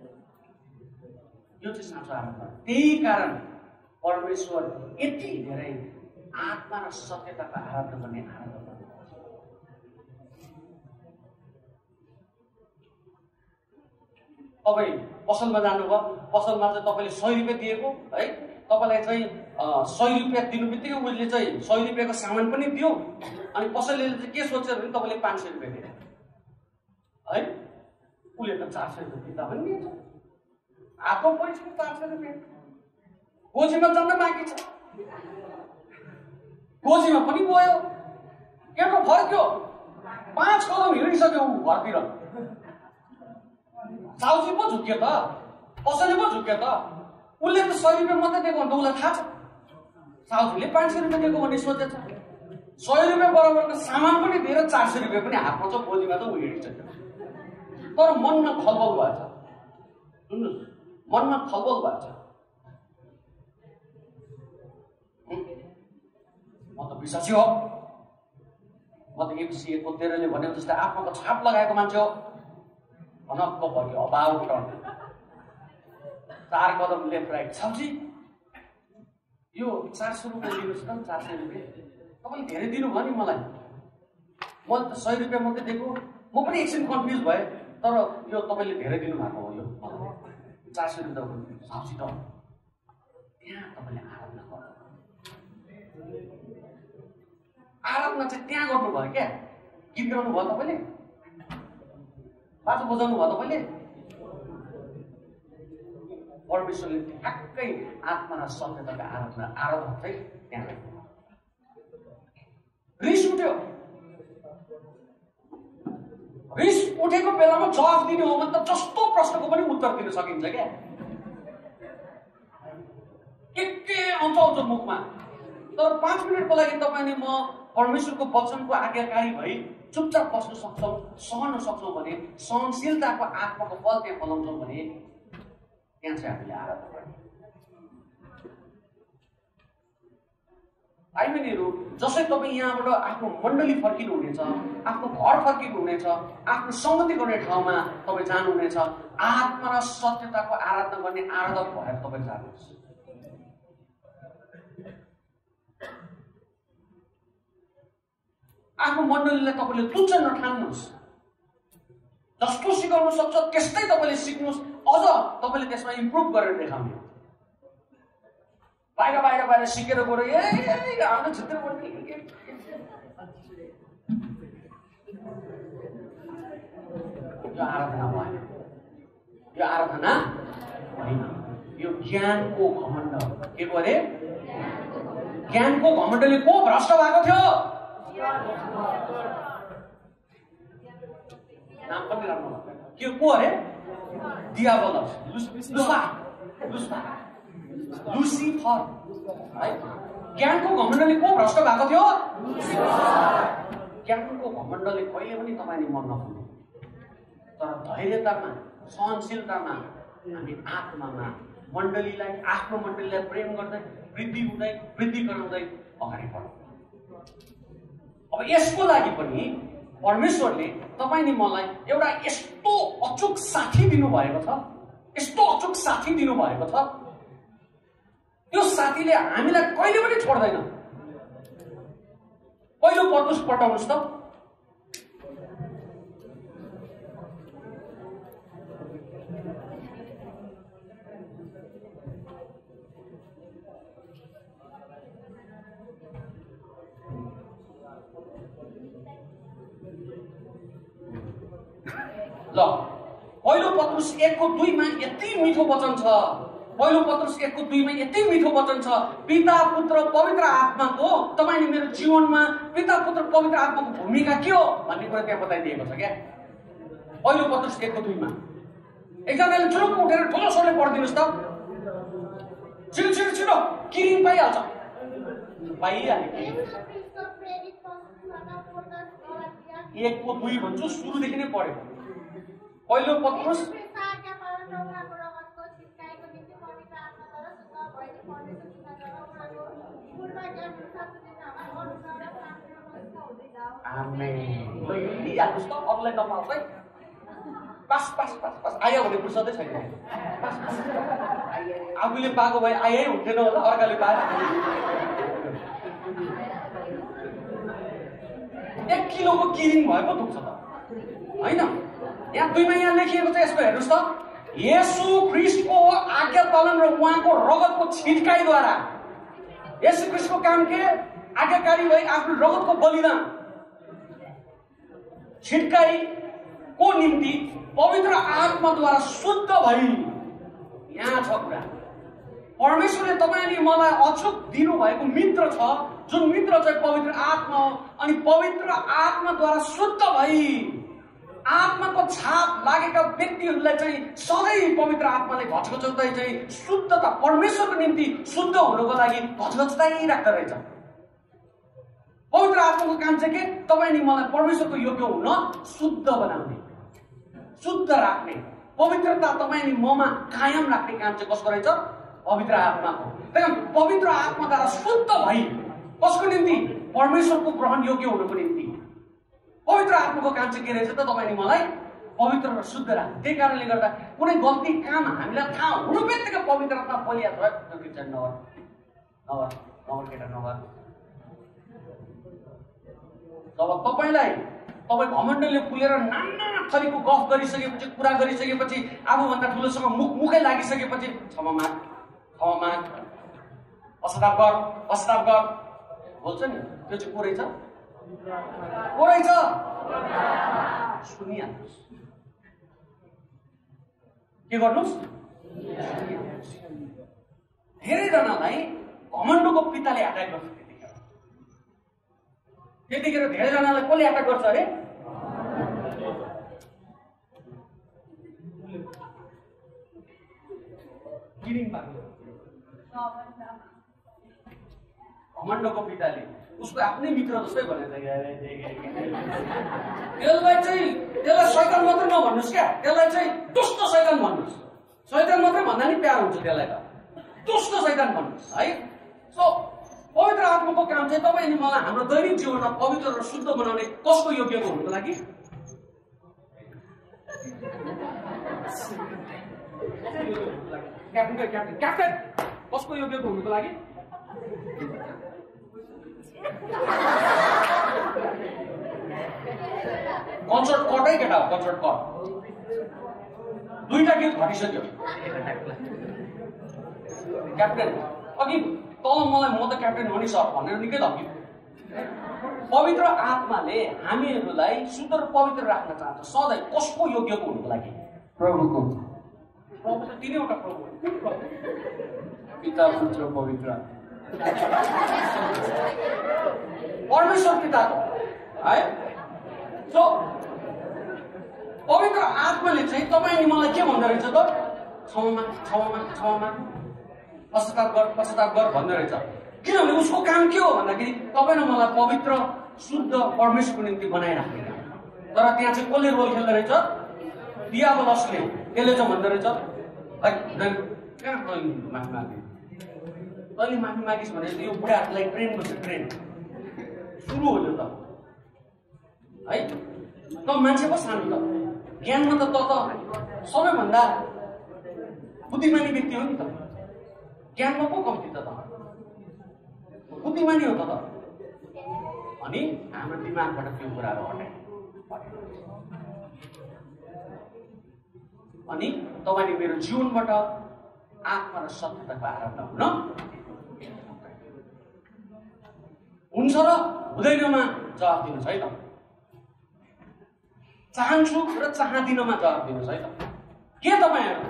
यो चाहिँ साँचो आराधना। त्यही कारण परमेश्वर यति धेरै आत्मा र सत्यताको आराधना गर्ने आराधना। तपाईँ पसलमा जानुभयो, पसलमा चाहिँ तपाईँले 100 रुपियाँ दिएको है, तपाईँलाई चाहिँ 100 रुपियाँ दिनु बित्तिकै उसले चाहिँ 100 रुपियाँको सामान पनि दियो, अनि पसलले चाहिँ के सोच्छ भने तपाईँले 500 रुपियाँ दियो है, उसले त 400 रुपियाँ दिँदा पनि दिन्छ। आफ्नो पैसा 400 रुपियाँ गोजीमा जान्न बाँकी छ, गोजीमा पनि गयो, केटो फर्क्यो, 5 कदम हिँडिसक्यो ऊ घरतिर। साउजी पो झुक्यो त, पसलले पो झुक्यो त, उसले त 100 रुपियाँ मात्रै दिएको भने त उसलाई थाहा छ, साउजीले 500 रुपियाँ दिएको भन्ने सोचेछ। 100 रुपियाँ बराबरको सामान पनि दिएर 400 रुपियाँ पनि हातमा छ, गोजीमा त ऊ हिँडिसक्यो। तर मनमा खलबल भएछ, सुन्नुहोस्, मनमा खलबल भएछ। म त विश्वासी हो, म त एफसी तेरोले भनेको जस्तै आत्माको छाप लगाएको मान्छे हो। भनक्क भयो, अभाव टर्न 4 कदम लेफ्ट राइट। साउजी यो 400 रुपियाँ दिनुहोस् त, 400 रुपियाँ तपाईँले धेरै दिनुभयो नि मलाई, म त 100 रुपियाँ मात्रै दिएको। म पनि एकछिन कन्फ्युज भएँ, तर यो तपाईँले धेरै दिनुभएको हो, यो 400 रुपियाँ। साउजी त त्यहाँ तपाईँले आराधना गर्नु, आराधना चाहिँ त्यहाँ गर्नुभयो क्या, गीत गाउनु भयो तपाईँले, बाटो बजाउनु भयो तपाईँले। परमेश्वरले ठ्याक्कै आत्मा र सत्यताको आराधना चाहिँ त्यहाँ रिस उठ्यो। रिस उठेको बेलामा जवाफ दिनु हो भने त जस्तो प्रश्नको पनि उत्तर दिन सकिन्छ क्या, के आउँछ मुखमा। तर 5 मिनटको लागि तपाईँले म परमेश्वरको वचनको आज्ञाकारी भई चुपचाप बस्न सक्छौँ, सहन सक्छौँ भने, सहनशीलताको आत्माको फल त्यहाँ फलाउँछौँ भने त्यहाँ चाहिँ हामीले आराधना गर्ने। भाइबहिनीहरू, जसै तपाईँ यहाँबाट आफ्नो मण्डली फर्किनु हुनेछ, आफ्नो घर फर्किनु हुनेछ, आफ्नो संगति गर्ने ठाउँमा तपाईँ जानुहुनेछ, आत्मा र सत्यताको आराधना गर्ने आराधक भएर तपाईँ जानुहोस्। आफ्नो मण्डलीलाई तपाईँले तुच्छ नठान्नुहोस्। जस्तो सिकाउनु सक्छ त्यस्तै तपाईँले सिक्नुहोस्, अझ तपाईँले त्यसमा इम्प्रुभ गरेर देखाउने। बाहिर सिकेर गएर हाम्रो क्षेत्र यो आराधना भएन, यो आराधना होइन, यो ज्ञानको घमण्ड। के को अरे? ज्ञानको घमण्डले को भ्रष्ट भएको थियो? नाम पनि राम्रो के को अरे? डियाबलस, लुसिफर है। ज्ञानको घमण्डले को भ्रष्ट भएको थियो? ज्ञानको घमण्डले कहिले पनि तपाईँले मन नफुल्नु, तर धैर्यतामा, सहनशीलतामा हामी आत्मामा मण्डलीलाई, आफ्नो मण्डलीलाई प्रेम गर्दै वृद्धि गराउँदै अगाडि बढौँ। अब यसको लागि पनि परमेश्वरले तपाईँ नि मलाई एउटा यस्तो अचुक साथी दिनुभएको छ, यस्तो अचुक साथी दिनुभएको छ। त्यो साथीले हामीलाई कहिले पनि छोड्दैन। पहिलो पत्रुस पल्टाउनुहोस् त। ल, पहिलो पत्रुस 1:2 यति मिठो वचन छ। पहिलो पत्रुस 1:2 यति मिठो वचन छ। पिता पुत्र पवित्र आत्माको, तपाईले मेरो जीवनमा पिता पुत्र पवित्र आत्माको भूमिका के हो भन्ने कुरा त्यहाँ बताइदिएको छ क्या। पहिलो पत्रुस 1:2 एकजनाले चुरुक्क उठेर ठुलो स्वरले पढिदिनुहोस् त। छिटो किरिङ पाइहाल्छ, पाइहाल्यो। 1:2 भन्छु, सुरुदेखि नै पढ्यो। पहिलो पत्रुस अरूलाई नपाउँछ है। पास आयो भने फुर्सदै छैन। आफूले पाएको भए आयै हुन्थेन होला, अर्काले पाए। 1 किलोको किरिङ भएको दुख्छ त होइन? यहाँ 2मा यहाँ लेखिएको छ, यसको हेर्नुहोस् त। येशू ख्रीष्टको आज्ञा पालन र उहाँको रगतको छिटकाइद्वारा येशू ख्रीष्टको काम के आज्ञाकारी भई आफ्नो रगतको बलिदान छिटकाइको निम्ति पवित्र आत्माद्वारा शुद्ध भई यहाँ छ कुरा। परमेश्वरले तपाईँ अनि मलाई अछुत दिनुभएको मित्र छ, जुन मित्र चाहिँ पवित्र आत्मा हो। अनि पवित्र आत्माद्वारा शुद्ध भई आत्माको छाप लागेका व्यक्तिहरूलाई चाहिँ सधैँ पवित्र आत्माले घचघचाउँदै चाहिँ शुद्धता परमेश्वरको निम्ति शुद्ध हुनुको लागि घचघचाइ राख्दो रहेछ। पवित्र आत्माको काम चाहिँ के? तपाईँ अनि मलाई परमेश्वरको योग्य हुन शुद्ध बनाउने, शुद्ध राख्ने, पवित्रता तपाईँ अनि ममा कायम राख्ने काम चाहिँ कसको रहेछ? पवित्र आत्माको। त्यही पवित्र आत्माद्वारा शुद्ध भई कसको निम्ति? परमेश्वरको ग्रहण योग्य हुनुको निम्ति। पवित्र आत्माको काम चाहिँ के रहेछ त? तपाईँ अनि मलाई पवित्र र शुद्ध राख्ने। त्यही कारणले गर्दा कुनै गल्ती काम हामीलाई थाहा हुनु बित्तिकै पवित्र आत्मा बोलिहाल्छ, त्यो केटा नगर नगर नगर केटा नगर। जब तपाईलाई तपाईँ घमण्डले फुलेर नाना थरीको गफ गरिसकेपछि, कुरा गरिसकेपछि, आफूभन्दा ठुलोसँग मुखै लागिसकेपछि क्षमा माग पश्चाताप गर बोल्छ नि, त्यो चाहिँ को रहेछ? सुनिहाल्नुहोस्। के गर्नुहोस्? धेरैजनालाई घमण्डको पिताले अट्याक गर्छ। त्यतिखेर धेरैजनालाई कसले अट्याक गर्छ अरे? घमण्डको पिताले उसको आफ्नै मित्र जस्तै भनेर त्यसलाई शैतान मात्र नभन्नुहोस् क्या, त्यसलाई चाहिँ दुष्ट शैतान भन्नुहोस्। शैतान मात्रै भन्दा नि प्यार हुन्छ त्यसलाई, त दुष्ट शैतान भन्नुहोस् है। सो पवित्र आत्माको काम चाहिँ तपाईँ अनि मलाई हाम्रो दैनिक जीवनमा पवित्र र शुद्ध बनाउने कसको योग्यको हुनुको लागि? क्याप्टेन कसको योग्यको हुनुको लागि? कन्सर्ट कटै केटा हो, कन्सर्ट कट। दुईटा गीत घटिसक्यो। क्याप्टेन अघि तल मलाई म त क्याप्टेन हो नि सर भनेर निकै धम्क्यो। पवित्र आत्माले हामीहरूलाई शुद्ध र पवित्र राख्न चाहन्छ सधैँ। कसको योग्यको हुनुको लागि? प्रभुको। प्रभु त तीनैवटा प्रभु, पिता पुत्र पवित्र। परमेश्वर पिताको है। सो पवित्र आत्माले चाहिँ तपाईँ अनि मलाई के भन्दो रहेछ त? क्षमा पश्चाताप गर भन्दो रहेछ। किनभने उसको काम के हो भन्दाखेरि तपाईँ र मलाई पवित्र शुद्ध परमेश्वरको निम्ति बनाइराख्ने काम। तर त्यहाँ चाहिँ कसले रोल खेल्दो रहेछ? दियाबलसले। त्यसले चाहिँ भन्दो रहेछ तैँले माफी मागिस् भने यो बुढाहरूलाई ट्रेन गर्छ, ट्रेन सुरु हो त है। त मान्छे पो सानो त, ज्ञानमा त सबैभन्दा बुद्धिमानी व्यक्ति हो नि त, ज्ञानमा पो कम्ती त बुद्धिमानी हो त। अनि हाम्रो दिमागबाट त्यो कुराहरू हटाए। अनि तपाईँले मेरो जीवनबाट आत्मा र सत्यताको आराधना हुन्छ र हुँदैनमा जवाब दिनुहोस् है त। चाहन्छु र चाहदिनमा जवाब दिनुहोस् है त। के तपाईँहरू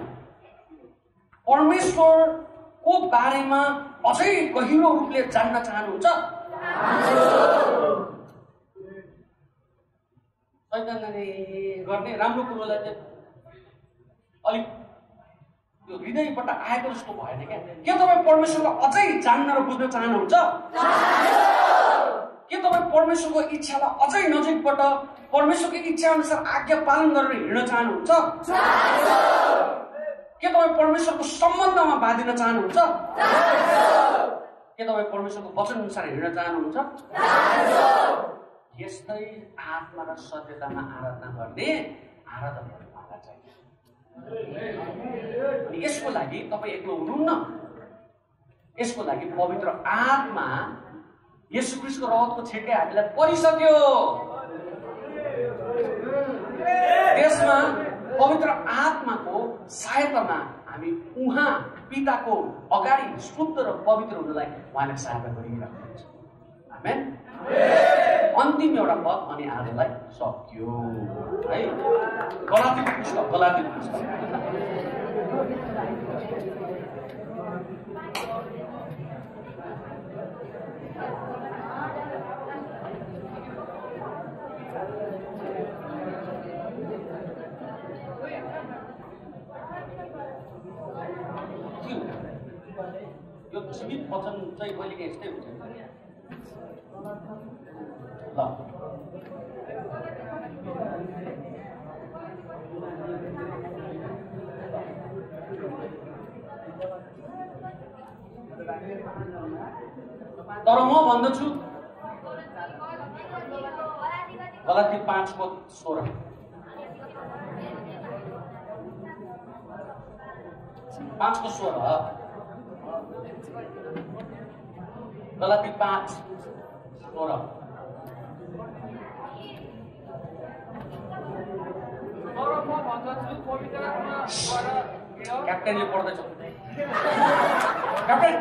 परमेश्वरको बारेमा अझै गहिरो रूपले जान्न चाहनुहुन्छ? शैतानले गर्ने राम्रो कुरोलाई चाहिँ अलिक त्यो हृदयबाट आएको जस्तो भएन क्या। के तपाईँ परमेश्वरलाई अझै जान्न र बुझ्न चाहनुहुन्छ? के तपाईँ परमेश्वरको इच्छालाई अझै नजिकबाट परमेश्वरको इच्छा अनुसार आज्ञा पालन गरेर हिँड्न चाहनुहुन्छ? के तपाईँ परमेश्वरको सम्बन्धमा बाँधिन चाहनुहुन्छ? के तपाईँ परमेश्वरको वचन अनुसार हिँड्न चाहनुहुन्छ? यस्तै आत्मा र सत्यतामा आराधना गर्ने आराधकहरू चाहिन्छ। अनि यसको लागि तपाईँ एक्लो हुनुहुन्न। यसको लागि पवित्र आत्मा येशू ख्रीष्टको रगतको छिटकाइ हामीलाई परिसक्यो। त्यसमा पवित्र आत्माको सहायतामा हामी उहाँ पिताको अगाडि शुद्ध र पवित्र हुनलाई उहाँले सहायता गरिरहेको हुन्छ। आमेन। अन्तिम एउटा पद अनि आजलाई सक्यो है। गलाती पुस्तक यो जीवित वचन चाहिँ कहिलेकाहीँ यस्तै हुन्छ ल। तर म भन्दछु गलाती 5:16 5:16 गलाती 5:16 क्याप्टेनले पढ्दैछ क्याप्टेन।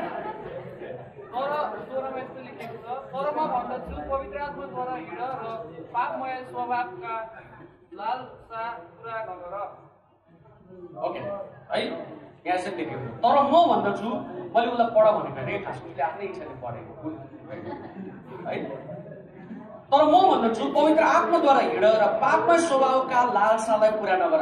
तर म भन्दछु पवित्र आत्माद्वारा हिँड र पापमय स्वभावका लालसा पुरा नगर। ओके है, यहाँ चाहिँ लेख्यो तर म भन्दछु, मैले उसलाई पढ भनेको होइन, खास उसले आफ्नै इच्छाले पढेको है। तर म भन्दछु पवित्र आत्माद्वारा हिँड र पापमय स्वभावका लालसालाई पुरा नगर।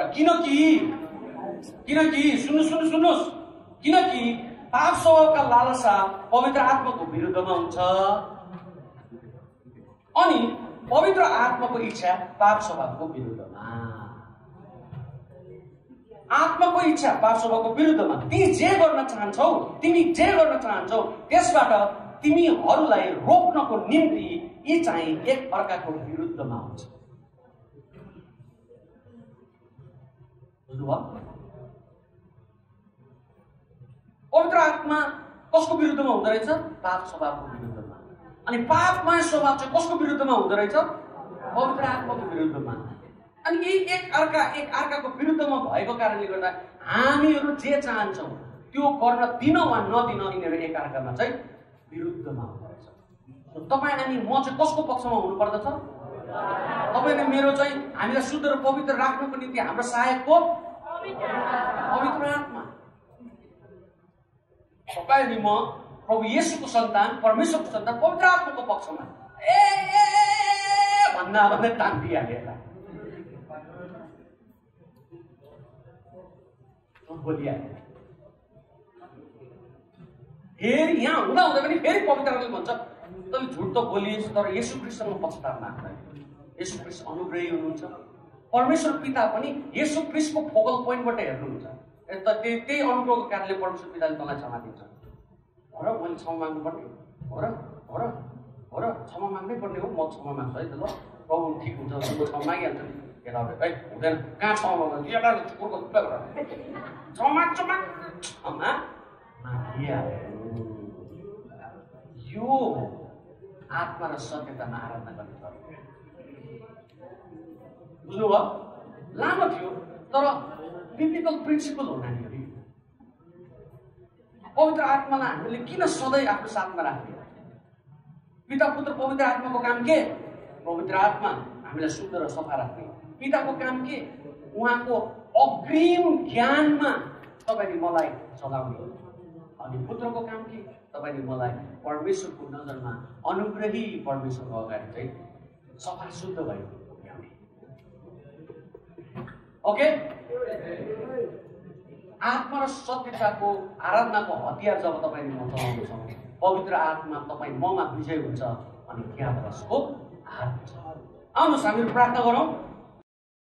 किनकि सुन्नुहोस्, किनकि पाप स्वभावका लालसा पवित्र आत्माको विरुद्धमा हुन्छ अनि पवित्र आत्माको इच्छा पाप स्वभावको विरुद्धमा। आत्माको इच्छा पाप स्वभावको विरुद्धमा। तिमी जे गर्न चाहन्छौ त्यसबाट तिमीहरूलाई रोक्नको निम्ति यी चाहिँ एक अर्काको विरुद्धमा हुन्छ। बुझ्नुभयो? पवित्र आत्मा कसको विरुद्धमा हुँदो रहेछ? पाप स्वभावको विरुद्धमा। अनि पापमय स्वभाव चाहिँ कसको विरुद्धमा हुँदो रहेछ? पवित्र आत्माको विरुद्धमा। अनि यी एक अर्काको विरुद्धमा भएको कारणले गर्दा हामीहरू जे चाहन्छौँ त्यो गर्न दिन वा नदिन यिनीहरू एक अर्कामा चाहिँ विरुद्धमा हुँदो रहेछ। तपाईँ अनि म चाहिँ कसको पक्षमा हुनु पर्दछ? तपाईँले मेरो चाहिँ हामीलाई शुद्ध र पवित्र राख्नको निम्ति हाम्रो सहायकको पवित्र आत्मा। तपाईँ अनि म प्रभु येशूको सन्तान, परमेश्वरको सन्तान, पवित्र आत्माको पक्षमा भन्दा तान दिइहाल्यो। बोलिहाल्यो। फेरि यहाँ हुँदा पनि फेरि पवित्र आत्माले भन्छ तपाईँ झुट त बोलिएछ तर येशू ख्रीष्टसँग पश्चाताप माग्दैन। येशू ख्रीष्ट अनुग्रही हुनुहुन्छ। परमेश्वर पिता पनि येशू ख्रीष्टको फोकल पोइन्टबाट हेर्नुहुन्छ। त्यही अनुग्रहको कारणले परमेश्वर पिताले तँलाई क्षमा दिन्छ। हो र, मैले क्षमा माग्नुपर्ने हो र क्षमा माग्नै पर्ने हो। म क्षमा माग्छु है त। ल प्रभु ठिक हुन्छ, म क्षमा मागिहाल्छु नि। केटाहरू है हुँदैन, कहाँ क्षमा माग्नु? क्षमा यो आत्मा र सत्यतामा आराधना गर्ने गर्नु। बुझ्नुभयो? लामो थियो तर बिब्लिकल प्रिन्सिपल हो नानीहरू। पवित्र आत्मालाई हामीले किन सधैँ आफ्नो साथमा राख्ने? पिता पुत्र पवित्र आत्माको काम के? पवित्र आत्मा हामीलाई शुद्ध र सफा राख्ने। पिताको काम के? उहाँको अग्रिम ज्ञानमा तपाईँले मलाई चलाउने। अनि पुत्रको काम के? तपाईँले मलाई परमेश्वरको नजरमा अनुग्रही परमेश्वरको अगाडि चाहिँ सफा शुद्ध भएको ल्याउने। ओके, आत्मा र सत्यताको आराधनाको हतियार जब तपाईँले म चलाउँछौँ, पवित्र आत्मा तपाईँ ममा विजय हुन्छ अनि ज्ञान रसको हात हुन्छ। आउनुहोस् हामीहरू प्रार्थना गरौँ।